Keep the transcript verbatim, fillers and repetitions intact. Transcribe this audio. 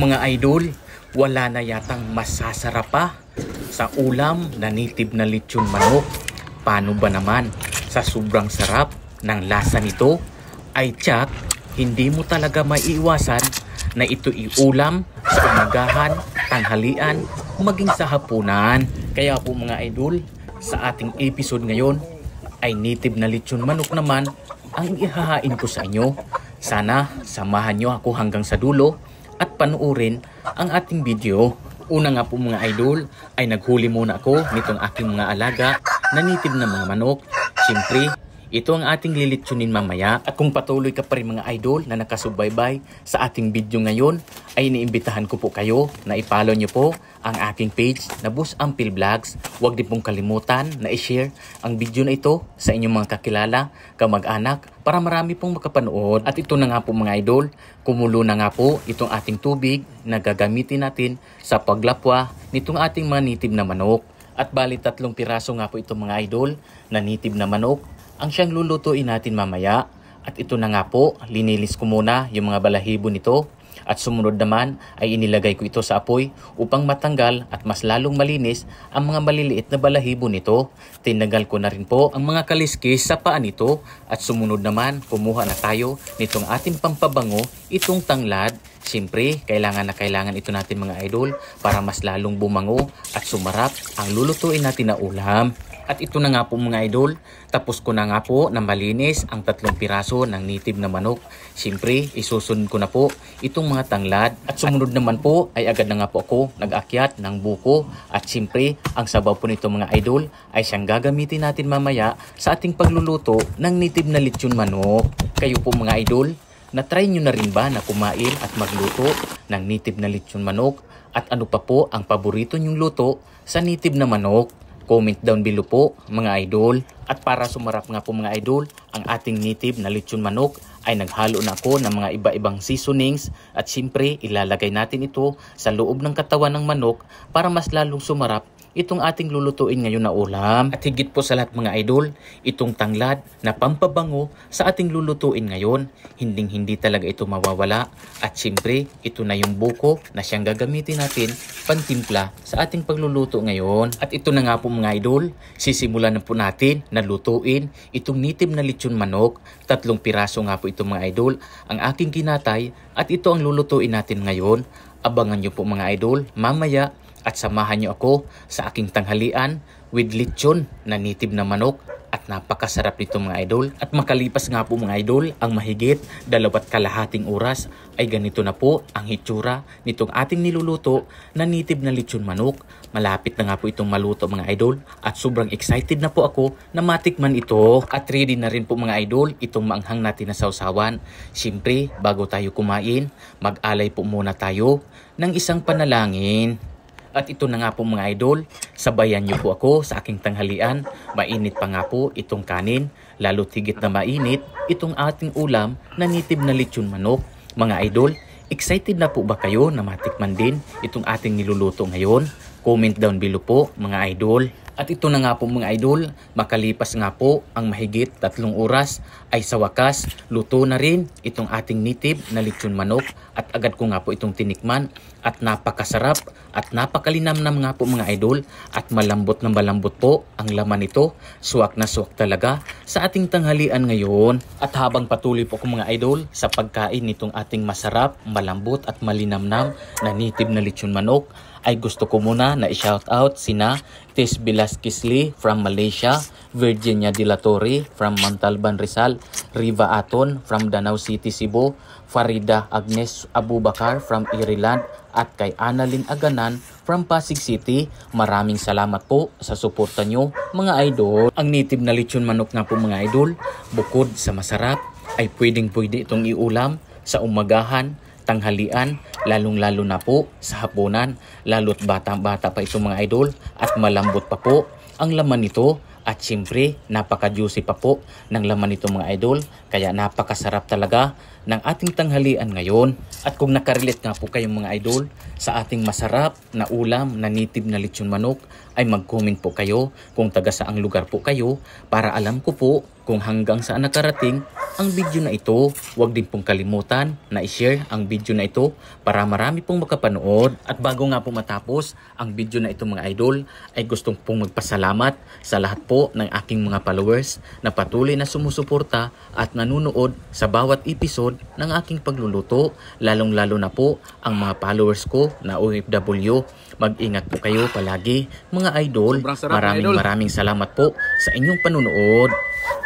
Mga idol, wala na yatang masasarap pa sa ulam na native na lechon manok. Paano ba naman sa sobrang sarap ng lasa nito ay tiyak hindi mo talaga maiiwasan na ito iulam sa umagahan, tanghalian, maging sa hapunan. Kaya po mga idol, sa ating episode ngayon ay native na lechon manok naman ang ihahain ko sa inyo. Sana samahan nyo ako hanggang sa dulo at panuorin ang ating video. Una nga po mga idol ay naghuli muna ako nitong aking mga alaga na native na mga manok. Siyempre, ito ang ating lilitsunin mamaya. At kung patuloy ka pa rin mga idol na nakasubaybay sa ating video ngayon, ay iniimbitahan ko po kayo na i-follow nyo po ang aking page na Boss Ampil Vlogs. Huwag din pong kalimutan na i-share ang video na ito sa inyong mga kakilala, kamag-anak, para marami pong makapanood. At ito na nga po mga idol, kumulo na nga po itong ating tubig na gagamitin natin sa paglapwa nitong ating mga native na manok. At bali tatlong piraso nga po itong mga idol na native na manok ang siyang lulutuin natin mamaya. At ito na nga po, linilis ko muna yung mga balahibo nito. At sumunod naman ay inilagay ko ito sa apoy upang matanggal at mas lalong malinis ang mga maliliit na balahibo nito. Tinagal ko na rin po ang mga kaliskis sa paa nito. At sumunod naman, kumuha na tayo nitong ating pampabango, itong tanglad. Siyempre, kailangan na kailangan ito natin mga idol para mas lalong bumango at sumarap ang lulutuin natin na ulam. At ito na nga po mga idol, tapos ko na nga po na malinis ang tatlong piraso ng native na manok. Siyempre, isusunod ko na po itong mga tanglad. At sumunod naman po ay agad na nga po ako nag-akyat ng buko. At siyempre, ang sabaw po nito mga idol ay siyang gagamitin natin mamaya sa ating pagluluto ng native na lechon manok. Kayo po mga idol, na-try nyo na rin ba na kumain at magluto ng native na lechon manok? At ano pa po ang paborito nyong luto sa native na manok? Comment down below po mga idol. At para sumarap nga po mga idol ang ating native na lechon manok ay naghalo na ako ng mga iba-ibang seasonings. At siyempre ilalagay natin ito sa loob ng katawan ng manok para mas lalong sumarap itong ating lulutuin ngayon na ulam. At higit po sa lahat mga idol, itong tanglad na pampabango sa ating lulutuin ngayon, hinding hindi talaga ito mawawala. At siyempre, ito na yung buko na siyang gagamitin natin pantimpla sa ating pagluluto ngayon. At ito na nga po mga idol, sisimulan na po natin na lutuin itong native na lechon manok. Tatlong piraso nga po itong mga idol ang aking kinatay at ito ang lulutuin natin ngayon. Abangan nyo po mga idol mamaya at samahan nyo ako sa aking tanghalian with lechon na native na manok. At napakasarap nito mga idol. At makalipas nga po mga idol ang mahigit dalawat kalahating oras ay ganito na po ang hitsura nitong ating niluluto na native na lechon manok. Malapit na nga po itong maluto mga idol at sobrang excited na po ako na matikman ito. At ready na rin po mga idol itong maanghang natin na sausawan. Siyempre bago tayo kumain, mag-alay po muna tayo ng isang panalangin. At ito na nga po mga idol, sabayan niyo po ako sa aking tanghalian. Mainit pa nga po itong kanin, lalo tigit na mainit itong ating ulam na native na lechon manok. Mga idol, excited na po ba kayo na matikman din itong ating niluluto ngayon? Comment down below po mga idol. At ito na nga po mga idol, makalipas nga po ang mahigit tatlong oras ay sa wakas luto na rin itong ating native na lechon manok. At agad ko nga po itong tinikman at napakasarap at napakalinamnam nga po mga idol. At malambot na malambot po ang laman nito, suwak na suwak talaga sa ating tanghalian ngayon. At habang patuloy po ko mga idol sa pagkain nitong ating masarap, malambot at malinamnam na native na lechon manok, ay gusto ko muna na i-shoutout sina Tis Velasquez Lee from Malaysia, Virginia De La Torre from Montalban Rizal, Riva Aton from Danau City, Cebu, Farida Agnes Abubakar from Ireland, at kay Annalyn Aganan from Pasig City. Maraming salamat po sa suporta nyo mga idol. Ang native na lechon manok nga po mga idol, bukod sa masarap ay pwedeng pwede itong iulam sa umagahan, tanghalian, lalong-lalo na po sa hapunan, lalo't bata-bata pa ito mga idol at malambot pa po ang laman nito. At siyempre, napaka-juicy pa po ng laman nito mga idol. Kaya napakasarap talaga ng ating tanghalian ngayon. At kung nakarelate nga po kayong mga idol sa ating masarap na ulam na native na lechon manok, ay mag-comment po kayo kung taga saang lugar po kayo para alam ko po kung hanggang saan nakarating ang video na ito. Huwag din pong kalimutan na i-share ang video na ito para marami pong makapanood. At bago nga po matapos ang video na ito mga idol, ay gustong pong magpasalamat sa lahat po ng aking mga followers na patuloy na sumusuporta at nanunood sa bawat episode ng aking pagluluto. Lalong lalo na po ang mga followers ko na O F W. Mag-ingat po kayo palagi mga idol. Maraming maraming salamat po sa inyong panunood.